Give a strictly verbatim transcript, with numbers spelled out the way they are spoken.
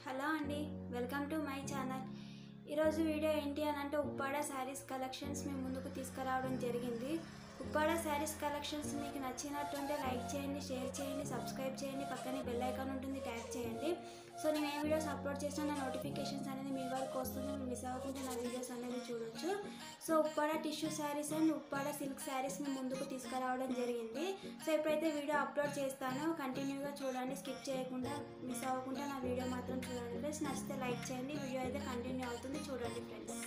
Hello అండి, welcome to my channel. ఈరోజు video ఏంటి అని అంటే ఉప్పాడ శారీస్ కలెక్షన్స్ మీ ముందుకు తీసుకురావడం జరిగింది. ఉప్పాడ శారీస్ కలెక్షన్స్ మీకు నచ్చినట్టుంటే లైక్ చేయండి, షేర్ చేయండి, సబ్స్క్రైబ్ చేయండి, పక్కనే బెల్ ఐకాన్ ఉంటుంది, ట్యాగ్ చేయండి. సో నేను ఏ వీడియోస్ అప్లోడ్ చేసినా నా నోటిఫికేషన్స్ అనేది మీ వరకు వస్తుంది, మీరు మిస్ అవ్వకుండా నా వీడియోస్ అనేది చూడొచ్చు. So Uppada tissue saris and Uppada silk saris మీ ముందుకు తీసుకురావడం జరిగింది. సో ఎప్పుడైతే వీడియో అప్లోడ్ చేస్తానో కంటిన్యూగా చూడండి, స్కిప్ చేయకుండా, మిస్ అవ్వకుండా నా వీడియో మాత్రం చూడండి ఫ్రెండ్స్. నచ్చితే లైక్ చేయండి, వీడియో అయితే కంటిన్యూ అవుతుంది, చూడండి ఫ్రెండ్స్.